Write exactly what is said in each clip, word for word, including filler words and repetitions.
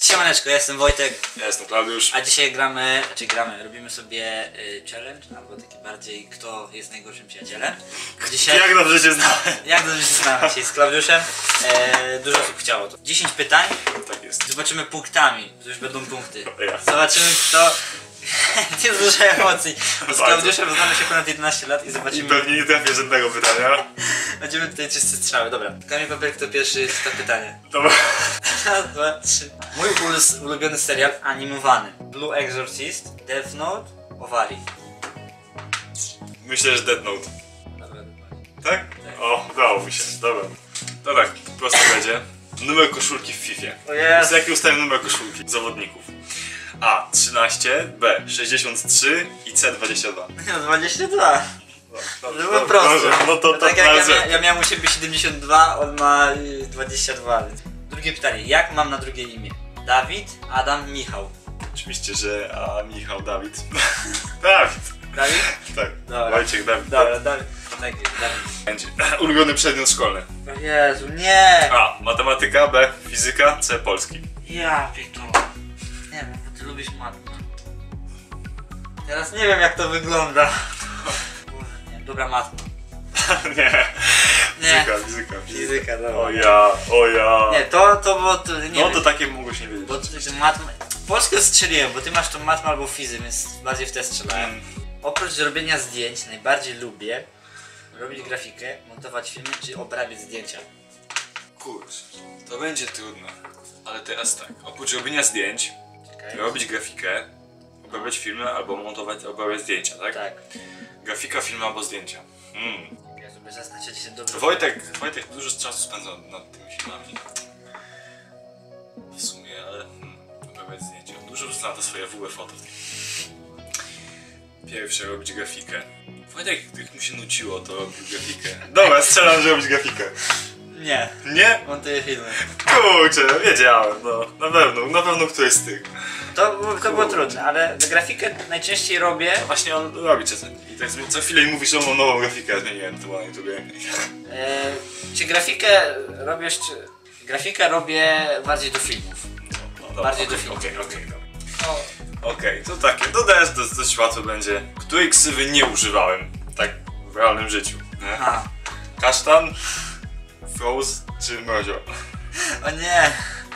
Siemaneczko, ja jestem Wojtek. Ja jestem Klaudiusz. A dzisiaj gramy, znaczy gramy, robimy sobie y, challenge, albo taki bardziej kto jest najgorszym przyjacielem. Dzisiaj, Jak dobrze się znamy. Jak dobrze się znamy dzisiaj z Klaudiuszem. E, dużo osób chciało to. dziesięć pytań. Tak jest. Zobaczymy punktami, to już będą punkty. Ja. Zobaczymy kto... Nie dużo emocji. Bo z Klaudiuszem znamy się ponad jedenaście lat i I zobaczymy... pewnie nie trafię żadnego pytania. Będziemy tutaj czysty strzały, dobra. Kamień papier, kto pierwszy czyta pytanie. Dobra. Raz, dwa, trzy. Mój ul- ulubiony serial animowany. Blue Exorcist, Death Note, Owari. Myślę, że Death Note. Dobra, dokładnie. Tak? Tak. O, udało mi się. Dobra. To tak, prosto będzie. Numer koszulki w Fifie. O Jezu. Jaki ustawiam numer koszulki zawodników? A trzynaście, B sześćdziesiąt trzy i C dwadzieścia dwa. No dwadzieścia dwa. No, To było proste. Dobrze, no to No to tak jak ja, razem. mia ja miałem u siebie siedemdziesiąt dwa, on ma y, dwadzieścia dwa. Więc. Drugie pytanie. Jak mam na drugie imię? Dawid, Adam, Michał. Oczywiście, że a Michał, Dawid. Dawid. Dawid? Tak. Dobra. Wojciech, Dawid. Dobra, Dawid. Tak, Dawid. Będzie. Ulubiony przedmiot szkolny. O Jezu, nie! A. Matematyka, B. Fizyka, C. Polski. Ja pierdolę. Nie wiem, bo ty lubisz matmę. Teraz nie wiem jak to wygląda. Boże, nie. Dobra, matma. Nie. Nie. Fizyka, fizyka, fizyka. Fizyka, dobra. O ja, o ja. Nie, to, to było... To, nie No wiem, to takie mogłeś nie wiedzieć. bo ty, ty matmę... Polskę strzeliłem, bo ty masz tą matmę albo fizy, więc bardziej w te strzelałem. Mm. Oprócz robienia zdjęć, najbardziej lubię robić grafikę, montować filmy czy obrabiać zdjęcia. Kurczę, to będzie trudne. Ale teraz tak, oprócz robienia zdjęć, Czekaj. robić grafikę, obrabiać filmy albo montować, obrabiać zdjęcia, tak? Tak. Grafika, filmy albo zdjęcia. Mm. Ja sobie zaznaczyć się dobrze. Wojtek, Wojtek dużo czasu spędza nad tymi filmami. W sumie, ale hmm, obrabiać zdjęcia. Dużo wrzuca na to swoje w ogóle foto. Pierwsze robić grafikę. Wojtek, jak mu się nudziło, to robił grafikę. Dobra, strzelam, że robić grafikę. Nie. Nie? Montuję filmy. Kurczę, wiedziałem, no. Na pewno, na pewno któryś z tych. To, było- to było trudne, ale grafikę najczęściej robię. Właśnie on robi czasem. I tak co chwilę i mówisz, że mam nową grafikę, ja zmieniłem to na YouTubie. E, czy grafikę robisz, czy... Grafikę robię bardziej do filmów. No, dobra, Bardziej do okej, filmu. Okej, okej, dobra. O, Okej, to takie, to też dość, dość łatwo będzie. Której ksywy nie używałem, tak w realnym życiu, nie? aha. Kasztan, Froze czy Mrozio? O nie.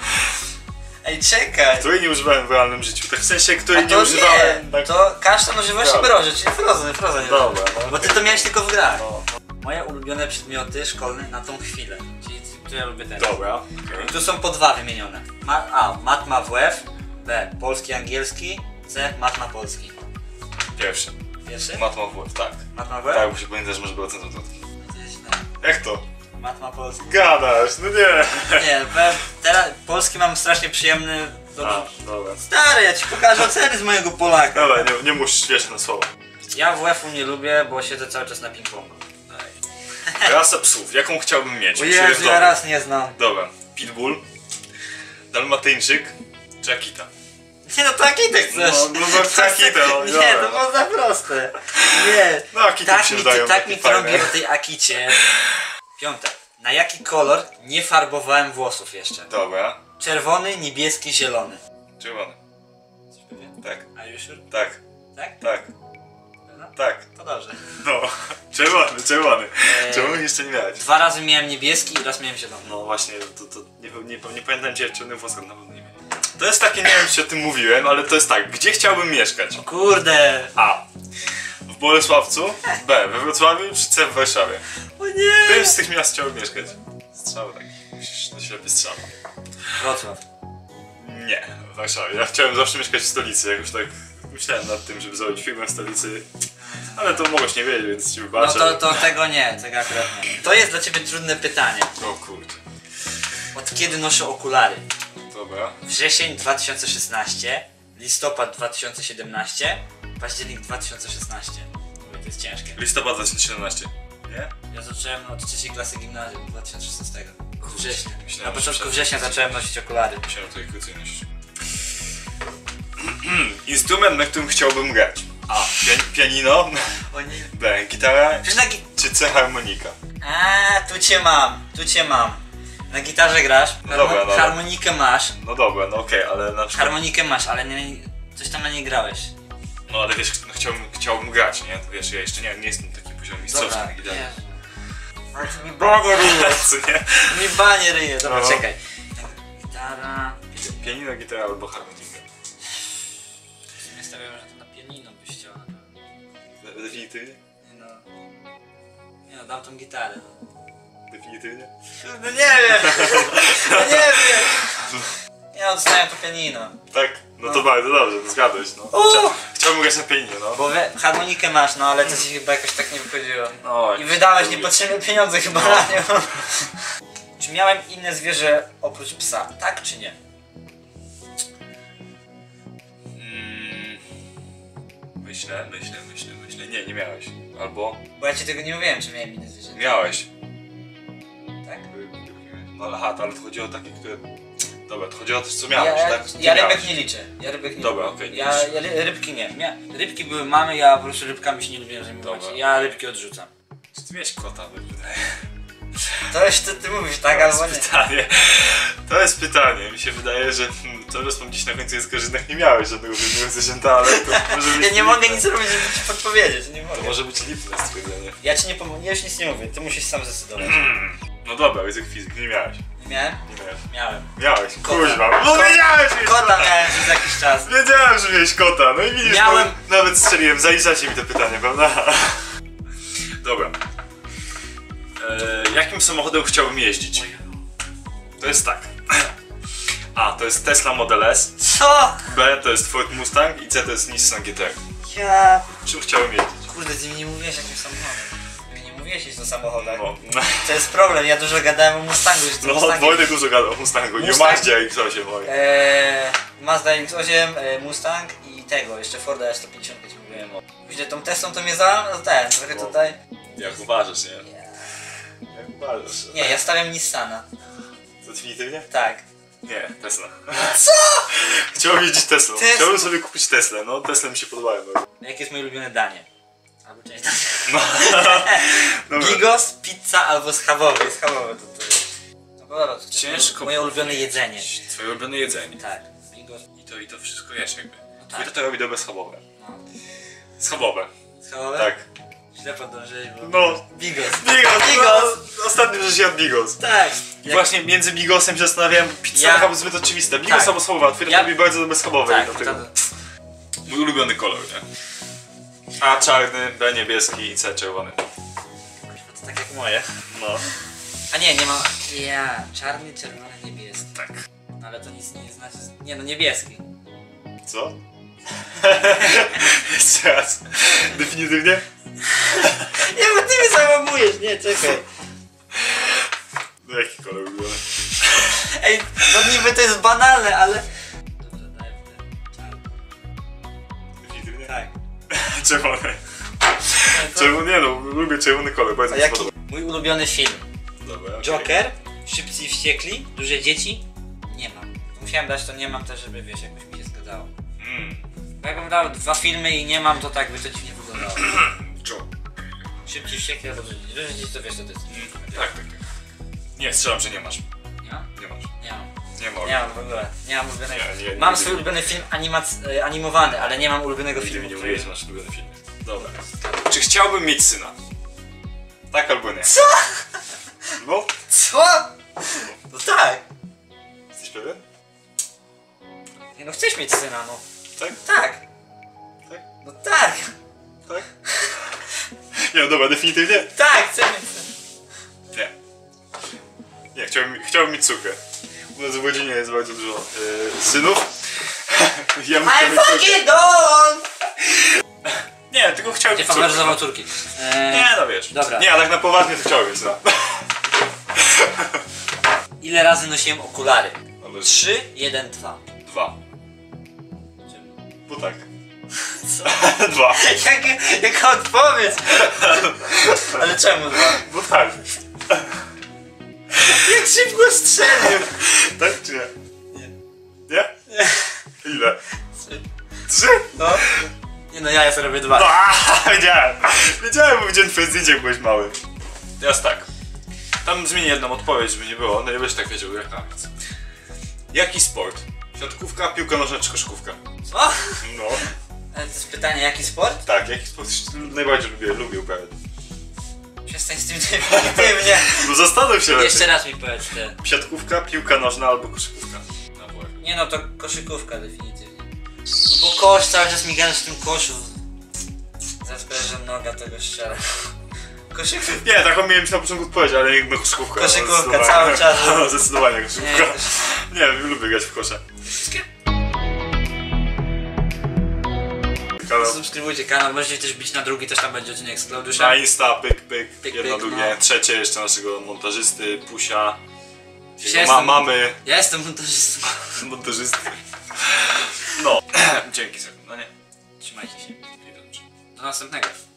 Ej, czekaj. Której nie używałem w realnym życiu, tak w sensie, której A nie to używałem. nie, Tak... to kasztan używa się Dobra. broży, czyli Frozen, Frozen. Dobra, no. Bo ty to miałeś tylko w grach. No, Moje ulubione przedmioty szkolne na tą chwilę, czyli które ja lubię teraz. dobra, okej. Tu są po dwa wymienione. Ma, a, matma W F, B, polski, angielski, C, matma polski. Pierwszy. Pierwszy? Matma w tak. Matma W F? Tak, muszę pamiętać, że może było centrum. Gdzieś na Jak to? matma polski. Gadasz, no nie. Nie, we, teraz polski mam strasznie przyjemny. A, To, dobra. stary, ja ci pokażę oceny z mojego Polaka. Dobra, nie, nie musisz śmiać na słowa. Ja W F-u nie lubię, bo siedzę cały czas na ping-pongu. Rasa psów, jaką chciałbym mieć? O U siebie w Jezu, domu? ja raz nie znam. Dobra, Pitbull, Dalmatyńczyk czy Akita? Nie no, to Akitę chcesz. No, no to Akitę, no, Nie, dobra. to było za proste. Nie. No Akita Tak mi się mi, wydają tak takie mi fajne. trąbi o tej Akicie. Piąte. Na jaki kolor nie farbowałem włosów jeszcze? Dobra, Czerwony, niebieski, zielony. czerwony. Tak, Are you sure? tak, Tak? tak, No, tak. to dobrze. No, czerwony, czerwony. Eee. Czerwony jeszcze nie miałeś. Dwa razy miałem niebieski i raz miałem zielony. No właśnie, to, to nie, nie, nie pamiętam gdzie czerwony włosach na pewno nie miałem. To jest takie, nie wiem czy o tym mówiłem, ale to jest tak, gdzie chciałbym mieszkać? O kurde. A. W Bolesławcu, B. We Wrocławiu czy C. w Warszawie? O nie. Którym z tych miast chciałbym mieszkać? Strzał tak, musisz na ślepy strzał. Wrocław. Nie, w Warszawie. Ja chciałem zawsze mieszkać w stolicy, jakoś tak myślałem nad tym, żeby zrobić firmę w stolicy. Ale to mogłeś nie wiedzieć, więc ci No wybaczę. to, to tego nie, tego akurat nie. To jest dla ciebie trudne pytanie. O kurde. Od kiedy noszę okulary? Dobra. Wrzesień dwa tysiące szesnaście, listopad dwa tysiące siedemnaście, październik dwa tysiące szesnaście. Mówię, to jest ciężkie. Listopad dwa tysiące siedemnaście. Nie? Ja zacząłem od trzeciej klasy gimnazjum dwa tysiące szesnastego. Września. Myślałem, Na początku że- września zacząłem nosić okulary. Musiałem tutaj krócej nosić. Instrument, na którym chciałbym grać. A. Pian pianino. O nie. B. Gitara. Przecież na gi- Czy C. Harmonika. A, tu cię mam, tu cię mam. Na gitarze grasz, No dobra, no. harmonikę masz. No dobra, no okej, okay, ale na przykład... Harmonikę masz, ale nie, coś tam na niej grałeś. No ale wiesz, no, chciałbym, chciałbym grać, nie? To wiesz, ja jeszcze nie, nie jestem na takim poziomie mistrzowskim na gitarze. Mi banie ryje. Co nie? Mi banie ryje. Dobra, no. czekaj. Gitara... Pianino, gitara albo harmonika. Nie stawiam, że to na pianino byś chciał na pewno. Definitywnie? Nie no... Nie no, dam tą gitarę. Definitywnie? No nie wiem! No nie wiem! Ja odstawiam to pianino. Tak? No, No. to bardzo dobrze, to zgadłeś, no. Chcia, chciałbym grać na pianinie, no. Bo we, harmonikę masz, no ale to ci chyba jakoś tak nie wychodziło. No, I wydałeś niepotrzebne pieniądze chyba No. na nią. Czy miałem inne zwierzę oprócz psa? Tak czy nie? Mm, myślę, myślę, myślę, myślę. Nie, nie miałeś. Albo Bo ja ci tego nie mówiłem, czy miałem inne zwierzę. miałeś. Tak? No ale aha, to ale to chodzi o takie, które... Dobra, to chodzi o to, co miałeś, Ja, tak? ja Ty rybek miałeś. nie liczę. Ja rybek nie Dobra, lubię. okej, nie ja, liczysz. ja ry- rybki nie. Mia, rybki były mamy, ja po prostu rybkami się nie lubiłem zajmować. Dobra. Ja rybki odrzucam. Czy ty miałeś kota, mi wydaje? To już ty, ty mówisz, tak To albo jest nie. pytanie. To jest pytanie. Mi się wydaje, że hmm, to, że gdzieś na końcu jest, że jednak nie miałeś żadnego żadnego zwierzęta, ale to może być Ja nie mogę lipne. nic robić, żeby ci podpowiedzieć. Nie mogę. To może być lipne stwierdzenie. Ja ci nie pomogę, ja już nic nie mówię, ty musisz sam zdecydować. Hmm. No dobra, język fizyk, nie miałeś. Nie miałem? Nie miałeś. Miałem. Miałeś, Kota. kuźwa. No Ko- wiedziałeś, mieć Kota miałem przez jakiś czas. Wiedziałem, że miałeś kota. No i widzisz, Miałem- no, nawet strzeliłem. Zaliczacie mi to pytanie, prawda? Dobra. E, jakim samochodem chciałbym jeździć? To jest tak. A, to jest Tesla Model S. Co? B, to jest Ford Mustang i C, to jest Nissan G T R. Ja... Czym chciałem jeździć? Kurde, ty mi nie mówiłeś jakim samochodem. Ty mi nie mówiłeś jeździć o samochodach. No, no, To jest problem, ja dużo gadałem o Mustangu, że to no Mustangiem. Wojtek dużo gadał o Mustangu i o Mustang? Mazdzie X osiem. Oj. Eee, Mazda X osiem, e, Mustang i tego, jeszcze Forda S sto pięćdziesiąt ci mówiłem o. Później tą Teslą to mnie za... no ten, trochę No. tutaj... Jak uważasz, nie? Jak uważasz? Nie, ja stawiam Nissana. Definitywnie? Tak. Nie, Tesla. Co? Chciałbym jeździć Teslą. Tesla? Chciałbym sobie kupić Teslę, no Tesla mi się podobają bardzo. Jakie jest moje ulubione danie? Albo część dania. No. Dobra. Bigos, pizza albo schabowy. Schabowy to to jest. No dobra, to jest Ciężko moje ulubione powiedzieć. jedzenie. Twoje ulubione jedzenie. Tak. Bigos. I to, i to wszystko jesz jakby. tak. Twój tata robi dobre schabowe. No. Schabowe. Schabowy? Tak. Źle podążyłeś, bo... No. Bigos. Bigos! Bigos! No, ostatnio żeś jadł Bigos. Tak. I Jak- właśnie między Bigosem się zastanawiałem, pizza Ja- chyba zbyt oczywista. Bigos Tak. albo schabowa, twój tata Ja- robi bardzo dobre schabowe. Tak, i dlatego... to... Mój ulubiony kolor, nie? A czarny, B niebieski i C czerwony. to tak jak moje. No. A nie, nie ma... Ja, czarny, czerwony, niebieski. Tak. No ale to nic nie znaczy... Nie no, niebieski. Co? Jeszcze raz. Definitywnie? Nie, bo ty mnie załamujesz, nie, czekaj. No jaki kolor ulubiony? Ej, no niby to jest banalne, ale... Dobrze, daj w czarny. Definitywnie? Tak. Czerwony. Czerwony, nie no, lubię czerwony kolor, bardzo A mi się jaki podoba. mój ulubiony film? Dobra, okej. Joker, Szybcy i Wściekli, Duże Dzieci? Nie mam. Musiałem dać to nie mam też, żeby wiesz, jakoś mi się zgadzało. Mm. Bo jakbym dał dwa filmy i nie mam, to tak by to dziwnie wyglądało. Joe. Szybcy i Wściekli albo Duże Dzieci. Duże Dzieci to wiesz co to jest. Tak, tak, tak. Nie, strzelam, że nie masz. Nie mam? Nie masz. Nie mam. Nie mogę. Nie mam w ogóle. Nie mam ulubionego. Nie, nie, nie mam widzę. swój ulubiony film animac- e, animowany, ale nie mam ulubionego Nigdy filmu. mi nie który- mówiłeś, masz ulubiony film. Dobra. Czy chciałbym mieć syna? Tak albo nie? Co? No, Co? No tak. jesteś pewien? Nie no, chcesz mieć syna, no. Tak? Tak. Tak? No tak. Tak? Nie, no dobra, definitywnie? Tak, chcę mieć syna. Nie. Nie, chciałbym, chciałbym mieć córkę. U nas w rodzinie jest bardzo dużo e, synów. Ja bym chciał I mieć córkę. fucking don't! Nie, tylko chciałbym Nie mieć córkę. faworyzował córki. Eee, Nie, no wiesz. Dobra. Nie, a tak na poważnie to chciałbym mieć, no. Ile razy nosiłem okulary? Ale Trzy, jeden, dwa. dwa. Bo tak. Co? Dwa. Jakie, jaka odpowiedź? Ale czemu dwa? Bo tak. Jak szybko strzelił! Tak czy nie? Nie. Nie? Ile? Trzy. Trzy? No. Nie no, ja, ja sobie robię dwa. A, wiedziałem. Wiedziałem, bo widziałem twoje zdjęcie, jak byłeś mały. Teraz tak. Tam zmienię jedną odpowiedź, żeby nie było, no i byś tak wiedział jak tam jest. Jaki sport? Siatkówka, piłka nożna czy koszykówka? Co? No. Ale to jest pytanie, jaki sport? Tak, jaki sport najbardziej lubię, lubię uprawiać? Przestań z tym definitywnie. No zastanów się lepiej. Jeszcze raz mi powiedz te. Siatkówka, piłka nożna albo koszykówka. Na W F. Nie no, to koszykówka definitywnie. No bo kosz, cały czas migając w tym koszu. Zaraz powiem, że noga tego strzela. Koszykówka. Nie, taką miałem na początku odpowiedź, ale nie, no koszykówka. Koszykówka, zdecydowanie. cały czas. No, zdecydowanie Nie, koszykówka. kosz... Nie, lubię grać w kosza. Wszystkie? Kanał. Subskrybujcie kanał, możecie też bić na drugi, też tam będzie odcinek z Na Klaudiuszem. Insta, pyk, pyk, Pyk, jedno, pyk, drugie, no. trzecie jeszcze naszego montażysty, Pusia. Ja Jego ma jestem- mamy, Ja jestem montażystą. montażysty. No, dzięki za oglądanie. Trzymajcie się. I dobrze. Do następnego.